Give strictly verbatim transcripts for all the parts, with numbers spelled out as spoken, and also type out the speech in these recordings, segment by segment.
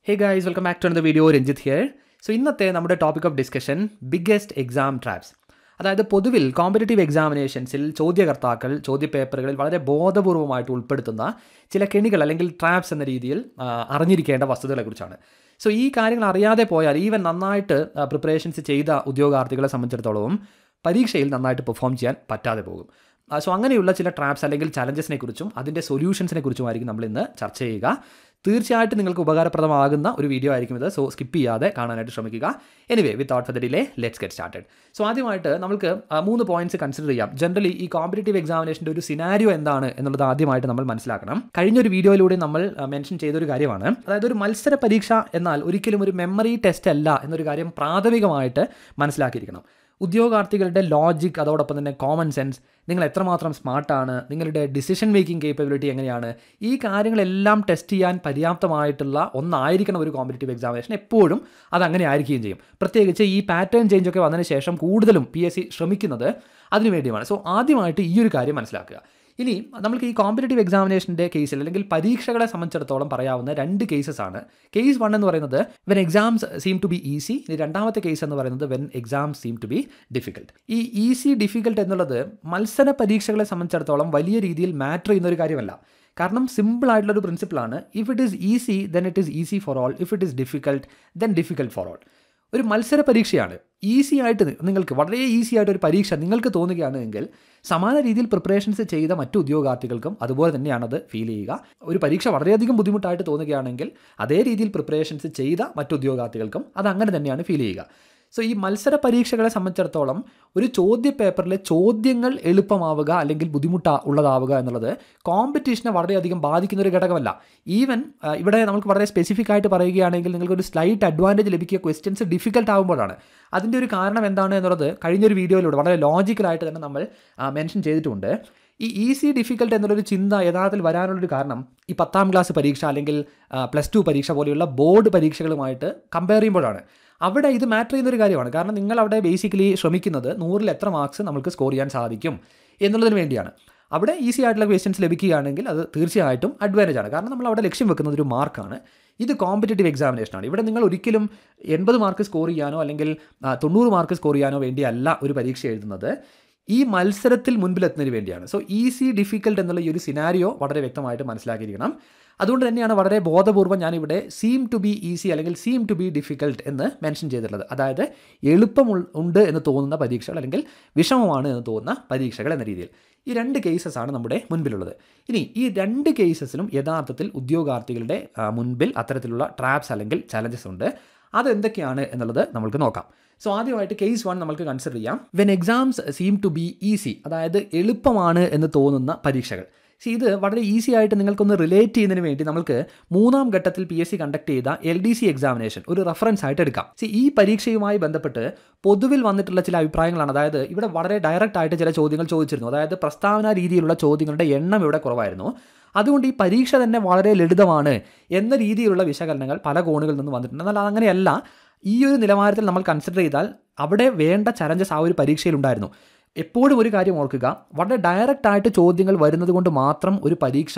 Hey guys, welcome back to another video. Ranjit here. So ഇന്നത്തെ നമ്മുടെ topic of discussion biggest exam traps. അതായത് പൊതുവിൽ competitive എക്സാമിനേഷൻസിൽ ചോദ്യകർത്താക്കൾ ചോദ്യപേപ്പറുകളിൽ വളരെ ബോധപൂർവമായിട്ട് ഉൾപ്പെടുത്തുന്ന ചില കെണികൾ അല്ലെങ്കിൽ ട്രാപ്സ് എന്ന രീതിയിൽ അറിഞ്ഞിരിക്കേണ്ട വസ്തുതകളെക്കുറിച്ചാണ്. സോ ഈ കാര്യങ്ങൾ അറിയാതെ പോയാൽ ഈവൻ നന്നായിട്ട് പ്രിപ്പറേഷൻസ് ചെയ്ത ഉദ്യോഗാർത്ഥികളെ സംബന്ധിച്ചിടത്തോളം പരീക്ഷയിൽ നന്നായിട്ട് പെർഫോം ചെയ്യാൻ പറ്റാതെ പോകും. സോ അങ്ങനെയുള്ള ചില ട്രാപ്സ് അല്ലെങ്കിൽ ചലഞ്ചസിനെ കുറിച്ചും അതിൻ്റെ സൊല്യൂഷൻസിനെ കുറിച്ചുമായിരിക്കും നമ്മൾ ഇന്ന് ചർച്ച ചെയ്യുക. തീർച്ചയായിട്ടും നിങ്ങൾക്ക് ഉപകാരപ്രദമാകുന്ന ഒരു വീഡിയോ ആയിരിക്കും ഇത്. സോ സ്കിപ്പ് ചെയ്യാതെ കാണാനായിട്ട് ശ്രമിക്കുക. Anyway without further delay let's get started. So ആദ്യമായിട്ട് നമുക്ക് മൂന്ന് പോയിന്റ്സ് കൺസിഡർ ചെയ്യാം. ജനറലി ഈ കോമ്പറ്റേറ്റീവ് എക്സാമിനേഷൻ്റെ ഒരു സിനാരിയോ എന്താണ് എന്നുള്ളത് ആദ്യമായിട്ട് നമ്മൾ മനസ്സിലാക്കണം. കഴിഞ്ഞൊരു വീഡിയോയിലൂടെ നമ്മൾ മെൻഷൻ ചെയ്തൊരു കാര്യമാണ്. അതായത് ഒരു മത്സര പരീക്ഷ എന്നാൽ ഒരിക്കലും ഒരു മെമ്മറി ടെസ്റ്റ് അല്ല എന്നൊരു കാര്യം പ്രാഥമികമായിട്ട് മനസ്സിലാക്കിയിരിക്കണം. ഉദ്യോഗാർത്ഥികളുടെ ലോജിക്, അതോടൊപ്പം തന്നെ കോമൺ സെൻസ്, നിങ്ങൾ എത്രമാത്രം സ്മാർട്ടാണ്, നിങ്ങളുടെ ഡിസിഷൻ മേക്കിംഗ് കേപ്പബിലിറ്റി എങ്ങനെയാണ്, ഈ കാര്യങ്ങളെല്ലാം ടെസ്റ്റ് ചെയ്യാൻ പര്യാപ്തമായിട്ടുള്ള ഒന്നായിരിക്കണം ഒരു കോമ്പറ്റേറ്റീവ് എക്സാമിനേഷൻ. എപ്പോഴും അതങ്ങനെ ആയിരിക്കുകയും ചെയ്യും. പ്രത്യേകിച്ച് ഈ പാറ്റേൺ ചേഞ്ച് ഒക്കെ വന്നതിന് ശേഷം കൂടുതലും പി എസ് സി ശ്രമിക്കുന്നത് അതിനു വേണ്ടിയുമാണ്. സോ ആദ്യമായിട്ട് ഈ ഒരു കാര്യം മനസ്സിലാക്കുക. ഇനി നമ്മൾക്ക് ഈ കോമ്പറ്റേറ്റീവ് എക്സാമിനേഷൻ്റെ കേസിൽ അല്ലെങ്കിൽ പരീക്ഷകളെ സംബന്ധിച്ചിടത്തോളം പറയാവുന്ന രണ്ട് കേസസ് ആണ്. കേസ് വൺ എന്ന് പറയുന്നത് when exams seem to be easy. ഇനി രണ്ടാമത്തെ കേസ് എന്ന് പറയുന്നത് when exams seem to be difficult. ഈ ഈസി ഡിഫിക്കൽട്ട് എന്നുള്ളത് മത്സര പരീക്ഷകളെ സംബന്ധിച്ചിടത്തോളം വലിയ രീതിയിൽ മാറ്റർ ചെയ്യുന്ന ഒരു കാര്യമല്ല. കാരണം സിമ്പിൾ ആയിട്ടുള്ളൊരു പ്രിൻസിപ്പിളാണ്. If it is easy then it is easy for all, if it is difficult then difficult for all. ഒരു മത്സര പരീക്ഷയാണ്. ഈസി ആയിട്ട് നിങ്ങൾക്ക് വളരെ ഈസി ആയിട്ടൊരു പരീക്ഷ നിങ്ങൾക്ക് തോന്നുകയാണെങ്കിൽ സമാന രീതിയിൽ പ്രിപ്പറേഷൻസ് ചെയ്ത മറ്റു ഉദ്യോഗാർത്ഥികൾക്കും അതുപോലെ തന്നെയാണത് ഫീൽ ചെയ്യുക. ഒരു പരീക്ഷ വളരെയധികം ബുദ്ധിമുട്ടായിട്ട് തോന്നുകയാണെങ്കിൽ അതേ രീതിയിൽ പ്രിപ്പറേഷൻസ് ചെയ്ത മറ്റു ഉദ്യോഗാർത്ഥികൾക്കും അത് അങ്ങനെ തന്നെയാണ് ഫീൽ ചെയ്യുക. സോ ഈ മത്സര പരീക്ഷകളെ സംബന്ധിച്ചിടത്തോളം ഒരു ചോദ്യ പേപ്പറിലെ ചോദ്യങ്ങൾ എളുപ്പമാവുക അല്ലെങ്കിൽ ബുദ്ധിമുട്ട് ഉള്ളതാവുക എന്നുള്ളത് കോമ്പറ്റീഷനെ വളരെയധികം ബാധിക്കുന്ന ഒരു ഘടകമല്ല. ഈവൻ ഇവിടെ നമുക്ക് വളരെ സ്പെസിഫിക് ആയിട്ട് പറയുകയാണെങ്കിൽ നിങ്ങൾക്കൊരു സ്ലൈറ്റ് അഡ്വാൻറ്റേജ് ലഭിക്കുക ക്വസ്റ്റ്യൻസ് ഡിഫിക്കൽട്ട് ആകുമ്പോഴാണ്. അതിൻ്റെ ഒരു കാരണം എന്താണ് എന്നുള്ളത് കഴിഞ്ഞൊരു വീഡിയോയിലൂടെ വളരെ ലോജിക്കലായിട്ട് തന്നെ നമ്മൾ മെൻഷൻ ചെയ്തിട്ടുണ്ട്. ഈ ഈസി ഡിഫിക്കൽട്ട് എന്നുള്ളൊരു ചിന്ത യഥാർത്ഥത്തിൽ വരാനുള്ളൊരു കാരണം ഈ പത്താം ക്ലാസ് പരീക്ഷ അല്ലെങ്കിൽ പ്ലസ് ടു പരീക്ഷ പോലെയുള്ള ബോർഡ് പരീക്ഷകളുമായിട്ട് കമ്പയർ ചെയ്യുമ്പോഴാണ്. അവിടെ ഇത് മാറ്റർ ചെയ്യുന്നൊരു കാര്യമാണ്. കാരണം നിങ്ങൾ അവിടെ ബേസിക്കലി ശ്രമിക്കുന്നത് നൂറിൽ എത്ര മാർക്സ് നമുക്ക് സ്കോർ ചെയ്യാൻ സാധിക്കും എന്നുള്ളതിന് വേണ്ടിയാണ്. അവിടെ ഈസി ആയിട്ടുള്ള ക്വസ്റ്റ്യൻസ് ലഭിക്കുകയാണെങ്കിൽ അത് തീർച്ചയായിട്ടും അഡ്വാൻറ്റേജ് ആണ്. കാരണം നമ്മൾ അവിടെ ലക്ഷ്യം വെക്കുന്നത് ഒരു മാർക്കാണ്. ഇത് കോമ്പറ്റേറ്റീവ് എക്സാമിനേഷനാണ്. ഇവിടെ നിങ്ങൾ ഒരിക്കലും എൺപത് മാർക്ക് സ്കോർ ചെയ്യാനോ അല്ലെങ്കിൽ തൊണ്ണൂറ് മാർക്ക് സ്കോർ ചെയ്യാനോ വേണ്ടിയല്ല ഒരു പരീക്ഷ എഴുതുന്നത്. ഈ മത്സരത്തിൽ മുൻപിലെത്തുന്നതിന് വേണ്ടിയാണ്. സോ ഈസി ഡിഫിക്കൽട്ട് എന്നുള്ള ഈ ഒരു സിനാരിയോ വളരെ വ്യക്തമായിട്ട് മനസ്സിലാക്കിയിരിക്കണം. അതുകൊണ്ട് തന്നെയാണ് വളരെ ബോധപൂർവ്വം ഞാനിവിടെ സീം ടു ബി ഈസി അല്ലെങ്കിൽ സീം ടു ബി ഡിഫിക്കൽട്ട് എന്ന് മെൻഷൻ ചെയ്തിട്ടുള്ളത്. അതായത് എളുപ്പം ഉണ്ട് എന്ന് തോന്നുന്ന പരീക്ഷകൾ അല്ലെങ്കിൽ വിഷമമാണ് എന്ന് തോന്നുന്ന പരീക്ഷകൾ എന്ന രീതിയിൽ ഈ രണ്ട് കേസസ് ആണ് നമ്മുടെ മുൻപിലുള്ളത്. ഇനി ഈ രണ്ട് കേസസിലും യഥാർത്ഥത്തിൽ ഉദ്യോഗാർത്ഥികളുടെ മുൻപിൽ അത്തരത്തിലുള്ള ട്രാപ്സ് അല്ലെങ്കിൽ ചലഞ്ചസ് ഉണ്ട്. അതെന്തൊക്കെയാണ് എന്നുള്ളത് നമുക്ക് നോക്കാം. സോ ആദ്യമായിട്ട് കേസ് വൺ നമുക്ക് കൺസിഡർ ചെയ്യാം. When exams seem to be easy, അതായത് എളുപ്പമാണ് എന്ന് തോന്നുന്ന പരീക്ഷകൾ. സി ഇത് വളരെ ഈസി ആയിട്ട് നിങ്ങൾക്കൊന്ന് റിലേറ്റ് ചെയ്യുന്നതിന് വേണ്ടി നമുക്ക് മൂന്നാം ഘട്ടത്തിൽ പി എസ് സി കണ്ടക്ട് ചെയ്ത എൽ ഡി സി എക്സാമിനേഷൻ ഒരു റെഫറൻസ് ആയിട്ട് എടുക്കാം. സി ഈ പരീക്ഷയുമായി ബന്ധപ്പെട്ട് പൊതുവിൽ വന്നിട്ടുള്ള ചില അഭിപ്രായങ്ങളാണ്. അതായത് ഇവിടെ വളരെ ഡയറക്റ്റ് ആയിട്ട് ചില ചോദ്യങ്ങൾ ചോദിച്ചിരുന്നു. അതായത് പ്രസ്താവന രീതിയിലുള്ള ചോദ്യങ്ങളുടെ എണ്ണം ഇവിടെ കുറവായിരുന്നു. അതുകൊണ്ട് ഈ പരീക്ഷ തന്നെ വളരെ ലളിതമാണ് എന്ന രീതിയിലുള്ള വിശകലനങ്ങൾ പല കോണുകളിൽ നിന്ന് വന്നിട്ടുണ്ട്. എന്നാൽ അങ്ങനെയല്ല. ഈ ഒരു നിലവാരത്തിൽ നമ്മൾ കൺസിഡർ ചെയ്താൽ അവിടെ വേണ്ട ചലഞ്ചസ് ആ ഒരു പരീക്ഷയിലുണ്ടായിരുന്നു. എപ്പോഴും ഒരു കാര്യം ഓർക്കുക, വളരെ ഡയറക്റ്റ് ആയിട്ട് ചോദ്യങ്ങൾ വരുന്നത് കൊണ്ട് മാത്രം ഒരു പരീക്ഷ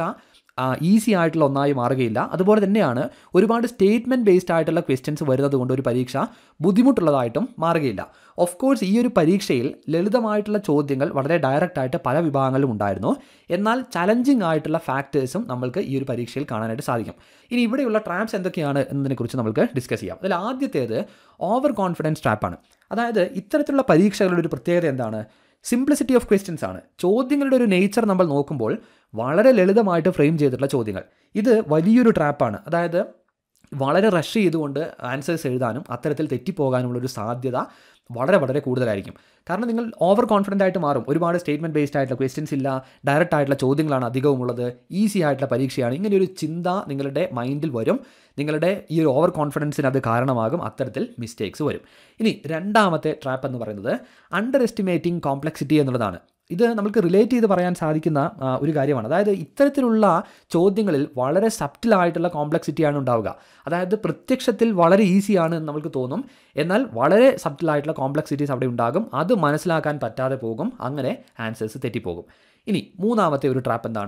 ഈസി ആയിട്ടുള്ള ഒന്നായി മാറുകയില്ല. അതുപോലെ തന്നെയാണ് ഒരുപാട് സ്റ്റേറ്റ്മെൻറ്റ് ബേസ്ഡ് ആയിട്ടുള്ള ക്വസ്റ്റ്യൻസ് വരുന്നത് കൊണ്ട് ഒരു പരീക്ഷ ബുദ്ധിമുട്ടുള്ളതായിട്ടും മാറുകയില്ല. ഓഫ് കോഴ്സ് ഈ ഒരു പരീക്ഷയിൽ ലളിതമായിട്ടുള്ള ചോദ്യങ്ങൾ വളരെ ഡയറക്റ്റ് ആയിട്ട് പല വിഭാഗങ്ങളിലും ഉണ്ടായിരുന്നു. എന്നാൽ ചലഞ്ചിങ് ആയിട്ടുള്ള ഫാക്ടേഴ്സും നമ്മൾക്ക് ഈ ഒരു പരീക്ഷയിൽ കാണാനായിട്ട് സാധിക്കും. ഇനി ഇവിടെയുള്ള ട്രാപ്സ് എന്തൊക്കെയാണ് എന്നതിനെക്കുറിച്ച് നമുക്ക് ഡിസ്കസ് ചെയ്യാം. അതിൽ ആദ്യത്തേത് ഓവർ കോൺഫിഡൻസ് ട്രാപ്പാണ്. അതായത് ഇത്തരത്തിലുള്ള പരീക്ഷകളുടെ ഒരു പ്രത്യേകത എന്താണ്? സിംപ്ലിസിറ്റി ഓഫ് ക്വസ്റ്റ്യൻസ് ആണ്. ചോദ്യങ്ങളുടെ ഒരു നേച്ചർ നമ്മൾ നോക്കുമ്പോൾ വളരെ ലളിതമായിട്ട് ഫ്രെയിം ചെയ്തിട്ടുള്ള ചോദ്യങ്ങൾ. ഇത് വലിയൊരു ട്രാപ്പാണ്. അതായത് വളരെ റഷ് ചെയ്തുകൊണ്ട് ആൻസേഴ്സ് എഴുതാനും അത്തരത്തിൽ തെറ്റിപ്പോകാനുമുള്ളൊരു സാധ്യത വളരെ വളരെ കൂടുതലായിരിക്കും. കാരണം നിങ്ങൾ ഓവർ കോൺഫിഡൻ്റ് ആയിട്ട് മാറും. ഒരുപാട് സ്റ്റേറ്റ്മെൻറ്റ് ബേസ്ഡ് ആയിട്ടുള്ള ക്വസ്റ്റ്യൻസ് ഇല്ല, ഡയറക്റ്റ് ആയിട്ടുള്ള ചോദ്യങ്ങളാണ് അധികവും ഉള്ളത്, ഈസി ആയിട്ടുള്ള പരീക്ഷയാണ്. ഇങ്ങനെയൊരു ചിന്ത നിങ്ങളുടെ മൈൻഡിൽ വരും. നിങ്ങളുടെ ഈ ഒരു ഓവർ കോൺഫിഡൻസിന് അത് കാരണമാകും. അത്തരത്തിൽ മിസ്റ്റേക്സ് വരും. ഇനി രണ്ടാമത്തെ ട്രാപ്പ് എന്ന് പറയുന്നത് അണ്ടർ എസ്റ്റിമേറ്റിംഗ് കോംപ്ലക്സിറ്റി എന്നുള്ളതാണ്. ഇത് നമുക്ക് റിലേറ്റ് ചെയ്ത് പറയാൻ സാധിക്കുന്ന ഒരു കാര്യമാണ്. അതായത് ഇത്തരത്തിലുള്ള ചോദ്യങ്ങളിൽ വളരെ സബ്റ്റിലായിട്ടുള്ള കോംപ്ലക്സിറ്റിയാണ് ഉണ്ടാവുക. അതായത് പ്രത്യക്ഷത്തിൽ വളരെ ഈസിയാണ് എന്ന് നമുക്ക് തോന്നും, എന്നാൽ വളരെ സബ്റ്റിലായിട്ടുള്ള കോംപ്ലക്സിറ്റീസ് അവിടെ ഉണ്ടാകും. അത് മനസ്സിലാക്കാൻ പറ്റാതെ പോകും. അങ്ങനെ ആൻസേഴ്സ് തെറ്റിപ്പോകും. ഇനി മൂന്നാമത്തെ ഒരു ട്രാപ്പ് എന്താണ്?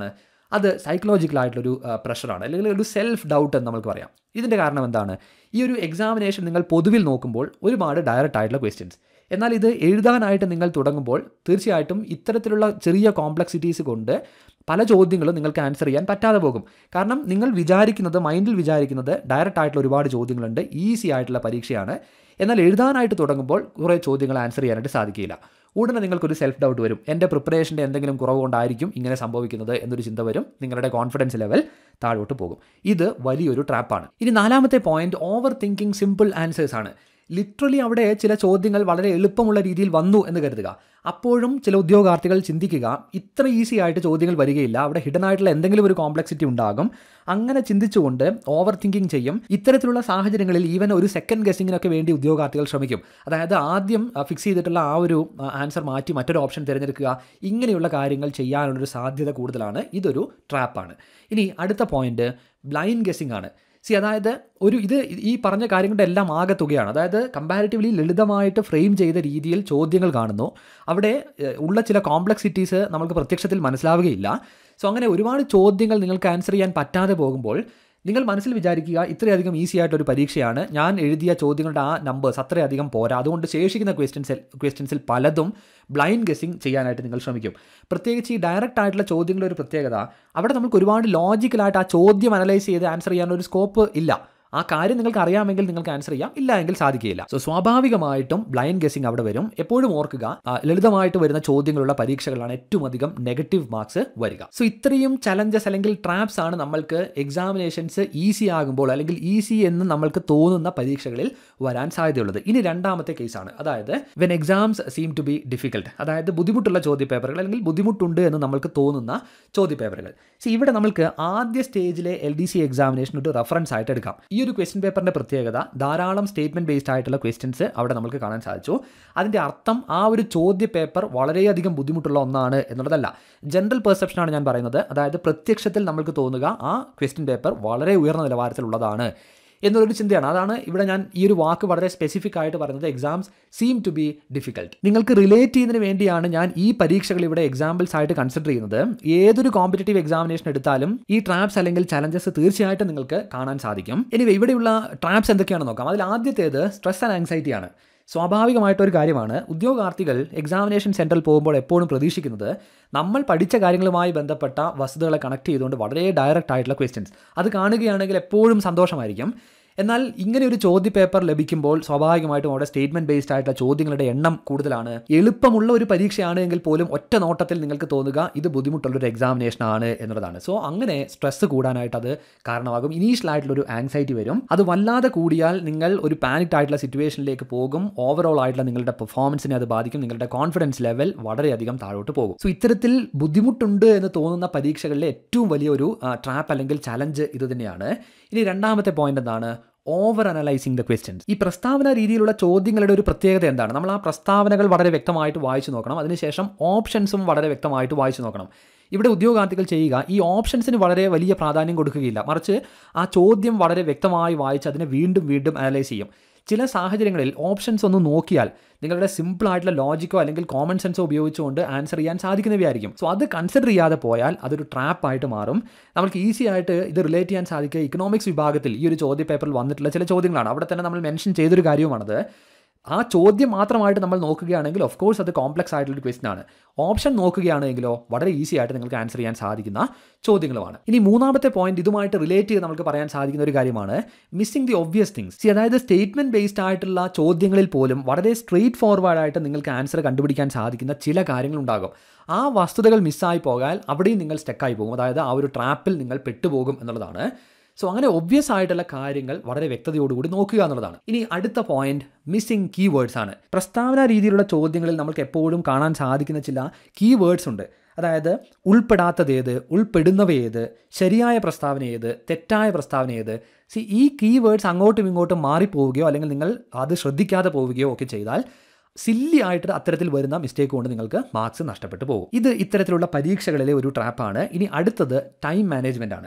അത് സൈക്കോളജിക്കലായിട്ടുള്ളൊരു പ്രഷറാണ്, അല്ലെങ്കിൽ ഒരു സെൽഫ് ഡൗട്ട് എന്ന് നമുക്ക് പറയാം. ഇതിൻ്റെ കാരണം എന്താണ്? ഈ ഒരു എക്സാമിനേഷൻ നിങ്ങൾ പൊതുവിൽ നോക്കുമ്പോൾ ഒരുപാട് ഡയറക്റ്റ് ആയിട്ടുള്ള ക്വസ്റ്റ്യൻസ്, എന്നാൽ ഇത് എഴുതാനായിട്ട് നിങ്ങൾ തുടങ്ങുമ്പോൾ തീർച്ചയായിട്ടും ഇത്തരത്തിലുള്ള ചെറിയ കോംപ്ലക്സിറ്റീസ് കൊണ്ട് പല ചോദ്യങ്ങളും നിങ്ങൾക്ക് ആൻസർ ചെയ്യാൻ പറ്റാതെ പോകും. കാരണം നിങ്ങൾ വിചാരിക്കുന്നത്, മൈൻഡിൽ വിചാരിക്കുന്നത് ഡയറക്റ്റ് ആയിട്ടുള്ള ഒരുപാട് ചോദ്യങ്ങളുണ്ട്, ഈസി ആയിട്ടുള്ള പരീക്ഷയാണ്. എന്നാൽ എഴുതാനായിട്ട് തുടങ്ങുമ്പോൾ കുറേ ചോദ്യങ്ങൾ ആൻസർ ചെയ്യാനായിട്ട് സാധിക്കില്ല. ഉടനെ നിങ്ങൾക്കൊരു സെൽഫ് ഡൗട്ട് വരും. എൻ്റെ പ്രിപ്പറേഷൻ്റെ എന്തെങ്കിലും കുറവ് കൊണ്ടായിരിക്കും ഇങ്ങനെ സംഭവിക്കുന്നത് എന്നൊരു ചിന്ത വരും. നിങ്ങളുടെ കോൺഫിഡൻസ് ലെവൽ താഴോട്ട് പോകും. ഇത് വലിയൊരു ട്രാപ്പാണ്. ഇനി നാലാമത്തെ point, over thinking simple answers ആണ്. ലിറ്ററലി അവിടെ ചില ചോദ്യങ്ങൾ വളരെ എളുപ്പമുള്ള രീതിയിൽ വന്നു എന്ന് കരുതുക. അപ്പോഴും ചില ഉദ്യോഗാർത്ഥികൾ ചിന്തിക്കുക, ഇത്ര ഈസി ആയിട്ട് ചോദ്യങ്ങൾ വരികയില്ല, അവിടെ ഹിഡൻ ആയിട്ടുള്ള എന്തെങ്കിലും ഒരു കോംപ്ലക്സിറ്റി ഉണ്ടാകും. അങ്ങനെ ചിന്തിച്ചുകൊണ്ട് ഓവർ തിങ്കിങ് ചെയ്യും. ഇത്തരത്തിലുള്ള സാഹചര്യങ്ങളിൽ ഈവൻ ഒരു സെക്കൻഡ് ഗസ്സിങ്ങിനൊക്കെ വേണ്ടി ഉദ്യോഗാർത്ഥികൾ ശ്രമിക്കും. അതായത് ആദ്യം ഫിക്സ് ചെയ്തിട്ടുള്ള ആ ഒരു ആൻസർ മാറ്റി മറ്റൊരു ഓപ്ഷൻ തിരഞ്ഞെടുക്കുക. ഇങ്ങനെയുള്ള കാര്യങ്ങൾ ചെയ്യാനുള്ളൊരു സാധ്യത കൂടുതലാണ്. ഇതൊരു ട്രാപ്പാണ്. ഇനി അടുത്ത പോയിന്റ് ബ്ലൈൻഡ് ഗസ്സിംഗ് ആണ്. സി അതായത് ഒരു ഇത് ഈ പറഞ്ഞ കാര്യങ്ങളുടെ എല്ലാം ആകെത്തുകയാണ്. അതായത് കമ്പാരിറ്റീവ്ലി ലളിതമായിട്ട് ഫ്രെയിം ചെയ്ത രീതിയിൽ ചോദ്യങ്ങൾ കാണുന്നു. അവിടെ ഉള്ള ചില കോംപ്ലക്സിറ്റീസ് നമുക്ക് പ്രത്യക്ഷത്തിൽ മനസ്സിലാവുകയില്ല. സോ അങ്ങനെ ഒരുപാട് ചോദ്യങ്ങൾ നിങ്ങൾക്ക് ആൻസർ ചെയ്യാൻ പറ്റാതെ പോകുമ്പോൾ നിങ്ങൾ മനസ്സിൽ വിചാരിക്കുക, ഇത്രയധികം ഈസി ആയിട്ടൊരു പരീക്ഷയാണ്, ഞാൻ എഴുതിയ ചോദ്യങ്ങളുടെ ആ നമ്പേഴ്സ് അത്രയധികം പോരാ, അതുകൊണ്ട് ശേഷിക്കുന്ന ക്വസ്റ്റ്യൻസിൽ ക്വസ്റ്റ്യൻസിൽ പലതും ബ്ലൈൻഡ് ഗസ്സിങ് ചെയ്യാനായിട്ട് നിങ്ങൾ ശ്രമിക്കും. പ്രത്യേകിച്ച് ഈ ഡയറക്റ്റ് ആയിട്ടുള്ള ചോദ്യങ്ങളുടെ ഒരു പ്രത്യേകത, അവിടെ നമുക്ക് ഒരുപാട് ലോജിക്കലായിട്ട് ആ ചോദ്യം അനലൈസ് ചെയ്ത് ആൻസർ ചെയ്യാനൊരു സ്കോപ്പ് ഇല്ല. ആ കാര്യം നിങ്ങൾക്ക് അറിയാമെങ്കിൽ നിങ്ങൾക്ക് ആൻസർ ചെയ്യാം, ഇല്ല എങ്കിൽ സാധിക്കില്ല. സോ സ്വാഭാവികമായിട്ടും ബ്ലൈൻഡ് ഗസ്സിംഗ് അവിടെ വരും. എപ്പോഴും ഓർക്കുക, ലളിതമായിട്ട് വരുന്ന ചോദ്യങ്ങളുള്ള പരീക്ഷകളാണ് ഏറ്റവും അധികം നെഗറ്റീവ് മാർക്സ് വരിക. സോ ഇത്രയും ചലഞ്ചസ് അല്ലെങ്കിൽ ട്രാപ്സ് ആണ് നമ്മൾക്ക് എക്സാമിനേഷൻസ് ഈസി ആകുമ്പോൾ അല്ലെങ്കിൽ ഈസി എന്ന് നമ്മൾക്ക് തോന്നുന്ന പരീക്ഷകളിൽ വരാൻ സാധ്യതയുള്ളത്. ഇനി രണ്ടാമത്തെ കേസാണ്, അതായത് when exams seem to be difficult, അതായത് ബുദ്ധിമുട്ടുള്ള ചോദ്യപേപ്പറുകൾ അല്ലെങ്കിൽ ബുദ്ധിമുട്ടുണ്ട് എന്ന് നമ്മൾക്ക് തോന്നുന്ന ചോദ്യപേപ്പറുകൾ. സോ ഇവിടെ നമ്മൾക്ക് ആദ്യ സ്റ്റേജിലെ എൽ ഡി സി എക്സാമിനേഷൻ ഒരു റെഫറൻസ് ആയിട്ട് എടുക്കാം. ഈ ഒരു ക്വസ്റ്റ്യൻ പേപ്പറിൻ്റെ പ്രത്യേകത, ധാരാളം സ്റ്റേറ്റ്മെൻറ്റ് ബേസ്ഡ് ആയിട്ടുള്ള ക്വസ്റ്റ്യൻസ് അവിടെ നമുക്ക് കാണാൻ സാധിച്ചു. അതിൻ്റെ അർത്ഥം ആ ഒരു ചോദ്യ പേപ്പർ വളരെയധികം ബുദ്ധിമുട്ടുള്ള ഒന്നാണ് എന്നുള്ളതല്ല. ജനറൽ പെർസെപ്ഷനാണ് ഞാൻ പറയുന്നത്. അതായത് പ്രത്യക്ഷത്തിൽ നമുക്ക് തോന്നുക ആ ക്വസ്റ്റ്യൻ പേപ്പർ വളരെ ഉയർന്ന നിലവാരത്തിലുള്ളതാണ് എന്നുള്ളൊരു ചിന്തയാണ്. അതാണ് ഇവിടെ ഞാൻ ഈ ഒരു വാക്ക് വളരെ സ്പെസിഫിക് ആയിട്ട് പറയുന്നത്, exams seem to be difficult. നിങ്ങൾക്ക് റിലേറ്റ് ചെയ്യുന്നതിന് വേണ്ടിയാണ് ഞാൻ ഈ പരീക്ഷകൾ ഇവിടെ എക്സാമ്പിൾസ് ആയിട്ട് കൺസിഡർ ചെയ്യുന്നത്. ഏതൊരു കോമ്പറ്റേറ്റീവ് എക്സാമിനേഷൻ എടുത്താലും ഈ ട്രാപ്സ് അല്ലെങ്കിൽ ചലഞ്ചസ് തീർച്ചയായിട്ടും നിങ്ങൾക്ക് കാണാൻ സാധിക്കും. ഇനി ഇവിടെയുള്ള ട്രാപ്സ് എന്തൊക്കെയാണെന്ന് നോക്കാം. അതിൽ ആദ്യത്തേത് സ്ട്രെസ് ആൻഡ് ആങ്സൈറ്റി ആണ്. സ്വാഭാവികമായിട്ടൊരു കാര്യമാണ്. ഉദ്യോഗാർത്ഥികൾ എക്സാമിനേഷൻ സെൻറ്ററിൽ പോകുമ്പോൾ എപ്പോഴും പ്രതീക്ഷിക്കുന്നത് നമ്മൾ പഠിച്ച കാര്യങ്ങളുമായി ബന്ധപ്പെട്ട വസ്തുതകളെ കണക്ട് ചെയ്തുകൊണ്ട് വളരെ ഡയറക്റ്റ് ആയിട്ടുള്ള ക്വസ്റ്റ്യൻസ് അത് കാണുകയാണെങ്കിൽ എപ്പോഴും സന്തോഷമായിരിക്കും. എന്നാൽ ഇങ്ങനെ ഒരു ചോദ്യ പേപ്പർ ലഭിക്കുമ്പോൾ സ്വാഭാവികമായിട്ടും അവിടെ സ്റ്റേറ്റ്മെന്റ് ബേസ്ഡ് ആയിട്ടുള്ള ചോദ്യങ്ങളുടെ എണ്ണം കൂടുതലാണ്. എളുപ്പമുള്ള ഒരു പരീക്ഷയാണ് എങ്കിൽ പോലും ഒറ്റ നോട്ടത്തിൽ നിങ്ങൾക്ക് തോന്നുക ഇത് ബുദ്ധിമുട്ടുള്ളൊരു എക്സാമിനേഷൻ ആണ് എന്നുള്ളതാണ്. സോ അങ്ങനെ സ്ട്രെസ് കൂടാനായിട്ട് അത് കാരണമാകും. ഇനീഷ്യൽ ആയിട്ടുള്ളൊരു ആങ്സൈറ്റി വരും. അത് വല്ലാതെ കൂടിയാൽ നിങ്ങൾ ഒരു പാനിക് ആയിട്ടുള്ള സിറ്റുവേഷനിലേക്ക് പോകും. ഓവറോൾ ആയിട്ടുള്ള നിങ്ങളുടെ പെർഫോമൻസിനെ അത് ബാധിക്കും. നിങ്ങളുടെ കോൺഫിഡൻസ് ലെവൽ വളരെയധികം താഴോട്ട് പോകും. സോ ഇത്തരത്തിൽ ബുദ്ധിമുട്ടുണ്ട് എന്ന് തോന്നുന്ന പരീക്ഷകളിലെ ഏറ്റവും വലിയൊരു ട്രാപ്പ് അല്ലെങ്കിൽ ചലഞ്ച് ഇത് തന്നെയാണ്. ഇനി രണ്ടാമത്തെ പോയിന്റ് എന്താണ്? Over analysing the questions. ഈ പ്രസ്താവന രീതിയിലുള്ള ചോദ്യങ്ങളുടെ ഒരു പ്രത്യേകത എന്താണ്? നമ്മൾ ആ പ്രസ്താവനകൾ വളരെ വ്യക്തമായിട്ട് വായിച്ചു നോക്കണം. അതിനുശേഷം ഓപ്ഷൻസും വളരെ വ്യക്തമായിട്ട് വായിച്ചു നോക്കണം. ഇവിടെ ഉദ്യോഗാർത്ഥികൾ ചെയ്യുക, ഈ ഓപ്ഷൻസിന് വളരെ വലിയ പ്രാധാന്യം കൊടുക്കുകയില്ല, മറിച്ച് ആ ചോദ്യം വളരെ വ്യക്തമായി വായിച്ച് അതിനെ വീണ്ടും വീണ്ടും അനലൈസ് ചെയ്യും. ചില സാഹചര്യങ്ങളിൽ ഓപ്ഷൻസ് ഒന്ന് നോക്കിയാൽ നിങ്ങളുടെ സിമ്പിൾ ആയിട്ടുള്ള ലോജിക്കോ അല്ലെങ്കിൽ കോമൺ സെൻസോ ഉപയോഗിച്ചുകൊണ്ട് ആൻസർ ചെയ്യാൻ സാധിക്കുന്നവയായിരിക്കും. സോ അത് കൺസിഡർ ചെയ്യാതെ പോയാൽ അതൊരു ട്രാപ്പായിട്ട് മാറും. നമുക്ക് ഈസി ആയിട്ട് ഇത് റിലേറ്റ് ചെയ്യാൻ സാധിക്കുക ഇക്കണോമിക്സ് വിഭാഗത്തിൽ ഈ ഒരു ചോദ്യ പേപ്പറിൽ വന്നിട്ടുള്ള ചില ചോദ്യങ്ങളാണ്. അവിടെ തന്നെ നമ്മൾ മെൻഷൻ ചെയ്തൊരു കാര്യവുമാണത്. ആ ചോദ്യം മാത്രമായിട്ട് നമ്മൾ നോക്കുകയാണെങ്കിൽ ഓഫ് കോഴ്സ് അത് കോംപ്ലക്സ് ആയിട്ടുള്ളൊരു ക്വസ്റ്റ്യൻ ആണ്. ഓപ്ഷൻ നോക്കുകയാണെങ്കിലോ വളരെ ഈസി ആയിട്ട് നിങ്ങൾക്ക് ആൻസർ ചെയ്യാൻ സാധിക്കുന്ന ചോദ്യങ്ങളുമാണ്. ഇനി മൂന്നാമത്തെ പോയിന്റ് ഇതുമായിട്ട് റിലേറ്റ് ചെയ്ത് നമുക്ക് പറയാൻ സാധിക്കുന്ന ഒരു കാര്യമാണ് missing the obvious things. See അതായത് സ്റ്റേറ്റ്മെന്റ് ബേസ്ഡ് ആയിട്ടുള്ള ചോദ്യങ്ങളിൽ പോലും വളരെ സ്ട്രെയിറ്റ് ഫോർവേഡ് ആയിട്ട് നിങ്ങൾക്ക് ആൻസർ കണ്ടുപിടിക്കാൻ സാധിക്കുന്ന ചില കാര്യങ്ങളുണ്ടാകും. ആ വസ്തുതകൾ മിസ്സായി പോകാൻ അവിടെയും നിങ്ങൾ സ്റ്റക്കായി പോകും. അതായത് ആ ഒരു ട്രാപ്പിൽ നിങ്ങൾ പെട്ടുപോകും എന്നുള്ളതാണ്. സോ അങ്ങനെ ഒബ്വിയസ് ആയിട്ടുള്ള കാര്യങ്ങൾ വളരെ വ്യക്തതയോടുകൂടി നോക്കുക എന്നുള്ളതാണ്. ഇനി അടുത്ത പോയിന്റ് മിസ്സിംഗ് കീവേഡ്സ് ആണ്. പ്രസ്താവന രീതിയിലുള്ള ചോദ്യങ്ങളിൽ നമുക്ക് എപ്പോഴും കാണാൻ സാധിക്കുന്ന ചില കീവേഡ്സ് ഉണ്ട്. അതായത് ഉൾപ്പെടാത്തത് ഏത്, ഉൾപ്പെടുന്നവ ഏത്, ശരിയായ പ്രസ്താവന ഏത്, തെറ്റായ പ്രസ്താവന ഏത്. സി ഈ കീവേഡ്സ് അങ്ങോട്ടും ഇങ്ങോട്ടും മാറിപ്പോവുകയോ അല്ലെങ്കിൽ നിങ്ങൾ അത് ശ്രദ്ധിക്കാതെ പോവുകയോ ഒക്കെ ചെയ്താൽ സില്ലി ആയിട്ട് അത്തരത്തിൽ വരുന്ന മിസ്റ്റേക്ക് കൊണ്ട് നിങ്ങൾക്ക് മാർക്സ് നഷ്ടപ്പെട്ടു പോകും. ഇത് ഇത്തരത്തിലുള്ള പരീക്ഷകളിലെ ഒരു ട്രാപ്പാണ്. ഇനി അടുത്തത് ടൈം മാനേജ്മെൻ്റ് ആണ്.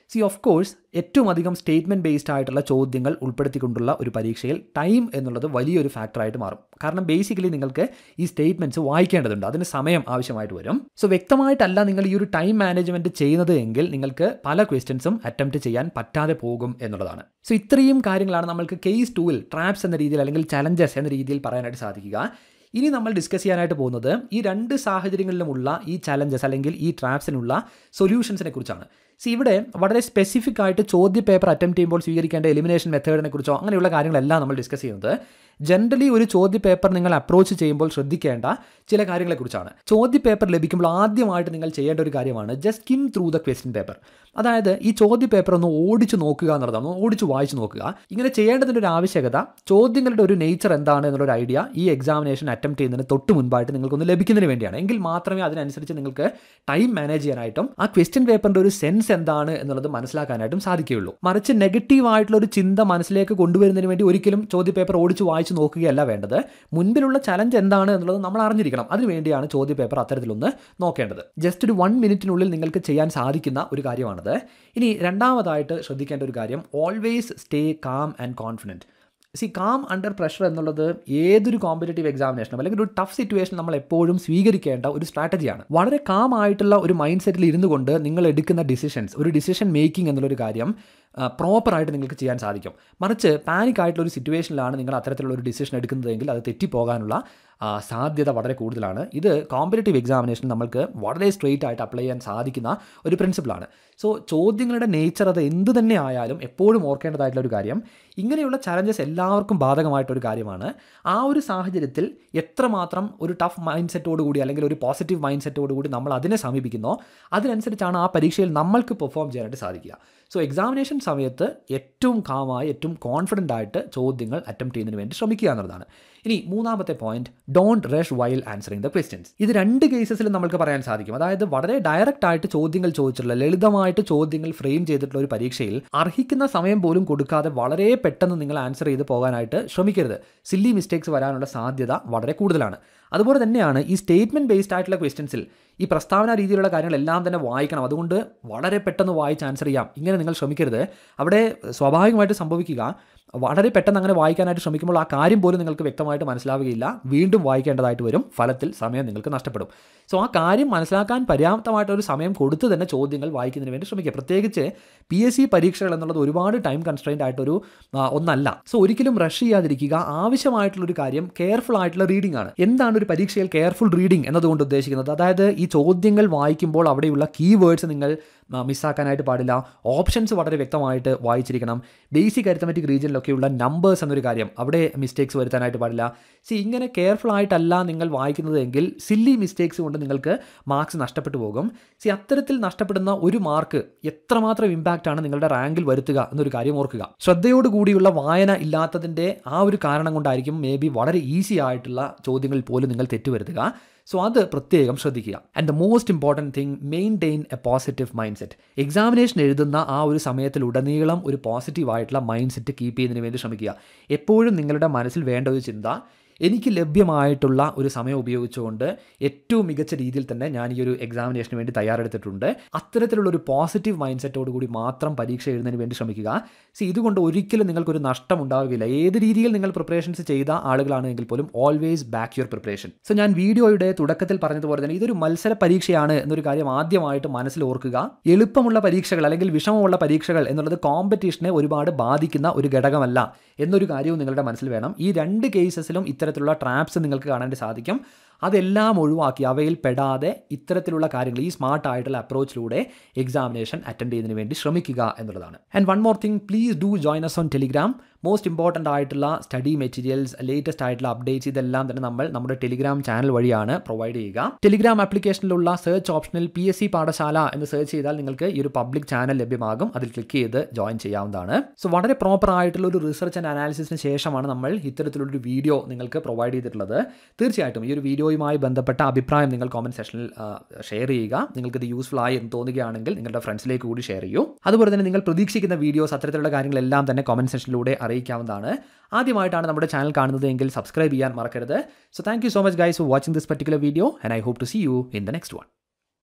സി ഓഫ് കോഴ്സ് ഏറ്റവും അധികം സ്റ്റേറ്റ്മെൻറ്റ് ബേസ്ഡ് ആയിട്ടുള്ള ചോദ്യങ്ങൾ ഉൾപ്പെടുത്തിക്കൊണ്ടുള്ള ഒരു പരീക്ഷയിൽ ടൈം എന്നുള്ളത് വലിയൊരു ഫാക്ടറായിട്ട് മാറും. കാരണം ബേസിക്കലി നിങ്ങൾക്ക് ഈ സ്റ്റേറ്റ്മെൻറ്റ്സ് വായിക്കേണ്ടതുണ്ട്, അതിന് സമയം ആവശ്യമായിട്ട് വരും. സോ വ്യക്തമായിട്ടല്ല നിങ്ങൾ ഈ ഒരു ടൈം മാനേജ്മെൻറ്റ് ചെയ്യുന്നത് എങ്കിൽ നിങ്ങൾക്ക് പല ക്വസ്റ്റ്യൻസും അറ്റംപ്റ്റ് ചെയ്യാൻ പറ്റാതെ പോകും എന്നുള്ളതാണ്. സോ ഇത്രയും കാര്യങ്ങളാണ് നമ്മൾക്ക് കേസ് ടൂവിൽ ട്രാപ്സ് എന്ന രീതിയിൽ അല്ലെങ്കിൽ ചലഞ്ചസ് എന്ന രീതിയിൽ പറയാനായിട്ട് സാധിക്കുക. ഇനി നമ്മൾ ഡിസ്കസ് ചെയ്യാനായിട്ട് പോകുന്നത് ഈ രണ്ട് സാഹചര്യങ്ങളിലുമുള്ള ഈ ചലഞ്ചസ് അല്ലെങ്കിൽ ഈ ട്രാപ്സിനുള്ള സൊല്യൂഷൻസിനെ കുറിച്ചാണ്. സി ഇവിടെ വളരെ സ്പെസിഫിക് ആയിട്ട് ചോദ്യ പേപ്പർ അറ്റംപ്റ്റ് ചെയ്യുമ്പോൾ സ്വീകരിക്കേണ്ട എലിമിനേഷൻ മെത്തേഡിനെ കുറിച്ചോ അങ്ങനെയുള്ള കാര്യങ്ങളെല്ലാം നമ്മൾ ഡിസ്കസ് ചെയ്യുന്നത് ജനറലി ഒരു ചോദ്യ പേപ്പർ നിങ്ങൾ അപ്രോച്ച് ചെയ്യുമ്പോൾ ശ്രദ്ധിക്കേണ്ട ചില കാര്യങ്ങളെക്കുറിച്ചാണ്. ചോദ്യ പേപ്പർ ലഭിക്കുമ്പോൾ ആദ്യമായിട്ട് നിങ്ങൾ ചെയ്യേണ്ട ഒരു കാര്യമാണ് just skim through the question paper. അതായത് ഈ ചോദ്യ പേപ്പർ ഒന്ന് ഓടിച്ചു നോക്കുക എന്നുള്ളതാണ്, ഒന്ന് ഓടിച്ചു വായിച്ചു നോക്കുക. ഇങ്ങനെ ചെയ്യേണ്ടതിൻ്റെ ഒരു ആവശ്യകത ചോദ്യങ്ങളുടെ ഒരു നേച്ചർ എന്താണ് എന്നുള്ളൊരു ഐഡിയ ഈ എക്സാമിനേഷൻ അറ്റംപ്റ്റ് ചെയ്യുന്നതിന് തൊട്ട് മുൻപായിട്ട് നിങ്ങൾക്കൊന്ന് ലഭിക്കുന്നതിന് വേണ്ടിയാണ്. എങ്കിൽ മാത്രമേ അതിനനുസരിച്ച് നിങ്ങൾക്ക് ടൈം മാനേജ് ചെയ്യാനായിട്ടും ആ ക്വസ്റ്റ്യൻ പേപ്പറിൻ്റെ ഒരു സെൻസ് എന്താണ് എന്നുള്ളത് മനസ്സിലാക്കാനായിട്ടും സാധിക്കുകയുള്ളൂ. മറിച്ച് നെഗറ്റീവ് ആയിട്ടുള്ള ഒരു ചിന്ത മനസ്സിലേക്ക് കൊണ്ടുവരുന്നതിന് വേണ്ടി ഒരിക്കലും ചോദ്യ പേപ്പർ ഓടിച്ചു വായിച്ചു നോക്കുകയല്ല വേണ്ടത്. മുൻപിലുള്ള ചലഞ്ച് എന്താണ് എന്നുള്ളത് നമ്മൾ അറിഞ്ഞിരിക്കണം. അതിനുവേണ്ടിയാണ് ചോദ്യ പേപ്പർ അത്തരത്തിലൊന്ന് നോക്കേണ്ടത്. ജസ്റ്റ് ഒരു വൺ മിനിറ്റിനുള്ളിൽ നിങ്ങൾക്ക് ചെയ്യാൻ സാധിക്കുന്ന ഒരു കാര്യമാണത്. ഇനി രണ്ടാമതായിട്ട് ശ്രദ്ധിക്കേണ്ട ഒരു കാര്യം, always stay calm and confident. See calm under pressure എന്നുള്ളത് ഏതൊരു കോമ്പറ്റേറ്റീവ് എക്സാമിനേഷനും അല്ലെങ്കിൽ ഒരു ടഫ് സിറ്റുവേഷൻ നമ്മൾ എപ്പോഴും സ്വീകരിക്കേണ്ട ഒരു സ്ട്രാറ്റജിയാണ്. വളരെ കാം ആയിട്ടുള്ള ഒരു മൈൻഡ് സെറ്റിൽ ഇരുന്നു കൊണ്ട് നിങ്ങൾ എടുക്കുന്ന ഡിസിഷൻസ്, ഒരു ഡിസിഷൻ മേക്കിംഗ് എന്നുള്ളൊരു കാര്യം പ്രോപ്പറായിട്ട് നിങ്ങൾക്ക് ചെയ്യാൻ സാധിക്കും. മറിച്ച് പാനിക് ആയിട്ടുള്ള ഒരു സിറ്റുവേഷനിലാണ് നിങ്ങൾ അത്തരത്തിലുള്ള ഒരു ഡിസിഷൻ എടുക്കുന്നതെങ്കിൽ അത് തെറ്റിപ്പോകാനുള്ള സാധ്യത വളരെ കൂടുതലാണ്. ഇത് കോമ്പറ്റേറ്റീവ് എക്സാമിനേഷൻ നമ്മൾക്ക് വളരെ സ്ട്രെയിറ്റ് ആയിട്ട് അപ്ലൈ ചെയ്യാൻ സാധിക്കുന്ന ഒരു പ്രിൻസിപ്പിളാണ്. സോ ചോദ്യങ്ങളുടെ നേച്ചർ അത് എന്ത് തന്നെ ആയാലും എപ്പോഴും ഓർക്കേണ്ടതായിട്ടുള്ള ഒരു കാര്യം, ഇങ്ങനെയുള്ള ചലഞ്ചസ് എല്ലാവർക്കും ബാധകമായിട്ടൊരു കാര്യമാണ്. ആ ഒരു സാഹചര്യത്തിൽ എത്രമാത്രം ഒരു ടഫ് മൈൻഡ് സെറ്റോട് കൂടി അല്ലെങ്കിൽ ഒരു പോസിറ്റീവ് മൈൻഡ് സെറ്റോട് കൂടി നമ്മൾ അതിനെ സമീപിക്കുന്നോ അതിനനുസരിച്ചാണ് ആ പരീക്ഷയിൽ നമ്മൾക്ക് പെർഫോം ചെയ്യാനായിട്ട് സാധിക്കുക. സോ എക്സാമിനേഷൻ സമയത്ത് ഏറ്റവും കാമായി ഏറ്റവും കോൺഫിഡൻ്റ് ആയിട്ട് ചോദ്യങ്ങൾ അറ്റംപ്റ്റ് ചെയ്യുന്നതിന് വേണ്ടി ശ്രമിക്കുക എന്നുള്ളതാണ്. ഇനി മൂന്നാമത്തെ point, don't rush while answering the questions. ഇത് രണ്ട് കേസസിലും നമുക്ക് പറയാൻ സാധിക്കും. അതായത് വളരെ ഡയറക്റ്റ് ആയിട്ട് ചോദ്യങ്ങൾ ചോദിച്ചിട്ടുള്ള, ലളിതമായിട്ട് ചോദ്യങ്ങൾ ഫ്രെയിം ചെയ്തിട്ടുള്ള ഒരു പരീക്ഷയിൽ അർഹിക്കുന്ന സമയം പോലും കൊടുക്കാതെ വളരെ പെട്ടെന്ന് നിങ്ങൾ ആൻസർ ചെയ്ത് പോകാനായിട്ട് ശ്രമിക്കരുത്. സില്ലി മിസ്റ്റേക്സ് വരാനുള്ള സാധ്യത വളരെ കൂടുതലാണ്. അതുപോലെ തന്നെയാണ് ഈ സ്റ്റേറ്റ്മെൻറ്റ് ബേസ്ഡ് ആയിട്ടുള്ള ക്വസ്റ്റ്യൻസിൽ ഈ പ്രസ്താവന രീതിയിലുള്ള കാര്യങ്ങളെല്ലാം തന്നെ വായിക്കണം. അതുകൊണ്ട് വളരെ പെട്ടെന്ന് വായിച്ച് ആൻസർ ചെയ്യാം ഇങ്ങനെ നിങ്ങൾ ശ്രമിക്കരുത്. അവിടെ സ്വാഭാവികമായിട്ട് സംഭവിക്കുക, വളരെ പെട്ടെന്ന് അങ്ങനെ വായിക്കാനായിട്ട് ശ്രമിക്കുമ്പോൾ ആ കാര്യം പോലും നിങ്ങൾക്ക് വ്യക്തമായിട്ട് മനസ്സിലാവുകയില്ല, വീണ്ടും വായിക്കേണ്ടതായിട്ട് വരും, ഫലത്തിൽ സമയം നിങ്ങൾക്ക് നഷ്ടപ്പെടും. സോ ആ കാര്യം മനസ്സിലാക്കാൻ പര്യാപ്തമായിട്ടൊരു സമയം കൊടുത്ത് തന്നെ ചോദ്യങ്ങൾ വായിക്കുന്നതിന് വേണ്ടി ശ്രമിക്കുക. പ്രത്യേകിച്ച് പി എസ് സി പരീക്ഷകൾ എന്നുള്ളത് ഒരുപാട് ടൈം കൺസ്ട്രെയിൻ്റ് ആയിട്ടൊരു ഒന്നല്ല. സോ ഒരിക്കലും റഷ് ചെയ്യാതിരിക്കുക. ആവശ്യമായിട്ടുള്ളൊരു കാര്യം കെയർഫുൾ ആയിട്ടുള്ള റീഡിംഗ് ആണ്. എന്താണ് ഒരു പരീക്ഷയിൽ കെയർഫുൾ റീഡിംഗ് എന്നതുകൊണ്ട് ഉദ്ദേശിക്കുന്നത്? അതായത് ഈ ചോദ്യങ്ങൾ വായിക്കുമ്പോൾ അവിടെയുള്ള കീവേഡ്സ് നിങ്ങൾ മിസ്സാക്കാനായിട്ട് പാടില്ല. ഓപ്ഷൻസ് വളരെ വ്യക്തമായിട്ട് വായിച്ചിരിക്കണം. ബേസിക് അരിത്തമെറ്റിക് റീജിയനിലൊക്കെയുള്ള നമ്പേഴ്സ് എന്നൊരു കാര്യം, അവിടെ മിസ്റ്റേക്സ് വരുത്താനായിട്ട് പാടില്ല. സി ഇങ്ങനെ കെയർഫുൾ ആയിട്ടല്ല നിങ്ങൾ വായിക്കുന്നത് എങ്കിൽ സില്ലി മിസ്റ്റേക്സ് കൊണ്ട് നിങ്ങൾക്ക് മാർക്സ് നഷ്ടപ്പെട്ടു പോകും. സി അത്തരത്തിൽ നഷ്ടപ്പെടുന്ന ഒരു മാർക്ക് എത്രമാത്രം ഇമ്പാക്റ്റ് ആണ് നിങ്ങളുടെ റാങ്കിൽ വരുത്തുക എന്നൊരു കാര്യം ഓർക്കുക. ശ്രദ്ധയോടുകൂടിയുള്ള വായന ഇല്ലാത്തതിൻ്റെ ആ ഒരു കാരണം കൊണ്ടായിരിക്കും മേ ബി വളരെ ഈസി ആയിട്ടുള്ള ചോദ്യങ്ങളിൽ പോലും നിങ്ങൾ തെറ്റുവരുത്തുക. സോ അത് പ്രത്യേകം ശ്രദ്ധിക്കുക. And the most important thing, maintain a positive mindset. Examination എഴുതുന്ന ആ ഒരു സമയത്തിലുടനീളം ഒരു പോസിറ്റീവ് ആയിട്ടുള്ള മൈൻഡ് സെറ്റ് കീപ്പ് ചെയ്യുന്നതിന് വേണ്ടി ശ്രമിക്കുക. എപ്പോഴും നിങ്ങളുടെ മനസ്സിൽ വേണ്ട ഒരു ചിന്ത, എനിക്ക് ലഭ്യമായിട്ടുള്ള ഒരു സമയം ഉപയോഗിച്ചുകൊണ്ട് ഏറ്റവും മികച്ച രീതിയിൽ തന്നെ ഞാൻ ഈ ഒരു എക്സാമിനേഷന് വേണ്ടി തയ്യാറെടുത്തിട്ടുണ്ട്. അത്തരത്തിലുള്ള ഒരു പോസിറ്റീവ് മൈൻഡ് സെറ്റോട് കൂടി മാത്രം പരീക്ഷ എഴുതുന്നതിന് വേണ്ടി ശ്രമിക്കുക. സി ഇതുകൊണ്ട് ഒരിക്കലും നിങ്ങൾക്കൊരു നഷ്ടം ഉണ്ടാവുകയില്ല. ഏത് രീതിയിൽ നിങ്ങൾ പ്രിപ്പറേഷൻസ് ചെയ്ത ആളുകളാണെങ്കിൽ പോലും always back your preparation. So ഞാൻ വീഡിയോയുടെ തുടക്കത്തിൽ പറഞ്ഞതുപോലെ തന്നെ ഇതൊരു മത്സര പരീക്ഷയാണ് എന്നൊരു കാര്യം ആദ്യമായിട്ട് മനസ്സിൽ ഓർക്കുക. എളുപ്പമുള്ള പരീക്ഷകൾ അല്ലെങ്കിൽ വിഷമമുള്ള പരീക്ഷകൾ എന്നുള്ളത് കോമ്പറ്റീഷനെ ഒരുപാട് ബാധിക്കുന്ന ഒരു ഘടകമല്ല എന്നൊരു കാര്യവും നിങ്ങളുടെ മനസ്സിൽ വേണം. ഈ രണ്ട് കേസസിലും ഇത്തരത്തിലുള്ള ട്രാപ്സ് നിങ്ങൾക്ക് കാണാൻ സാധിക്കും. അതെല്ലാം ഒഴിവാക്കി അവയിൽ പെടാതെ ഇത്തരത്തിലുള്ള കാര്യങ്ങൾ ഈ സ്മാർട്ട് ആയിട്ടുള്ള അപ്രോച്ചിലൂടെ എക്സാമിനേഷൻ അറ്റൻഡ് ചെയ്യുന്നതിന് വേണ്ടി ശ്രമിക്കുക എന്നുള്ളതാണ്. And one more thing, please do join us on Telegram. Most important ആയിട്ടുള്ള സ്റ്റഡി മെറ്റീരിയൽസ്, ലേറ്റസ്റ്റ് ആയിട്ടുള്ള അപ്ഡേറ്റ്സ് ഇതെല്ലാം തന്നെ നമ്മൾ നമ്മുടെ ടെലിഗ്രാം ചാനൽ വഴിയാണ് പ്രൊവൈഡ് ചെയ്യുക. ടെലിഗ്രാം ആപ്ലിക്കേഷനിലുള്ള സെർച്ച് ഓപ്ഷനിൽ പി എസ് സി പാഠശാല എന്ന് സെർച്ച് ചെയ്താൽ നിങ്ങൾക്ക് ഈ ഒരു പബ്ലിക് ചാനൽ ലഭ്യമാകും. അതിൽ ക്ലിക്ക് ചെയ്ത് ജോയിൻ ചെയ്യാവുന്നതാണ്. സോ വളരെ പ്രോപ്പർ ആയിട്ടുള്ള ഒരു റിസർച്ച് ആൻഡ് അനാലിസിസിന് ശേഷമാണ് നമ്മൾ ഇത്തരത്തിലുള്ളൊരു വീഡിയോ നിങ്ങൾക്ക് പ്രൊവൈഡ് ചെയ്തിട്ടുള്ളത്. തീർച്ചയായിട്ടും ഈ ഒരു വീഡിയോയുമായി ബന്ധപ്പെട്ട അഭിപ്രായം നിങ്ങൾ കോമന്റ് സെക്ഷനിൽ ഷെയർ ചെയ്യുക. നിങ്ങൾക്കിത് യൂസ്ഫുൾ ആയി എന്ന് തോന്നുകയാണെങ്കിൽ നിങ്ങളുടെ ഫ്രണ്ട്സിലേക്ക് കൂടി ഷെയർ ചെയ്യൂ. അതുപോലെ തന്നെ നിങ്ങൾ പ്രതീക്ഷിക്കുന്ന വീഡിയോസ്, അത്തരത്തിലുള്ള കാര്യങ്ങളെല്ലാം തന്നെ കോമന്റ് സെക്ഷനിലൂടെ അറിയിക്കാവുന്നതാണ്. ആദ്യമായിട്ടാണ് നമ്മുടെ ചാനൽ കാണുന്നത് എങ്കിൽ സബ്സ്ക്രൈബ് ചെയ്യാൻ മറക്കരുത്. So thank you so much guys for watching this particular video and I hope to see you in the next one.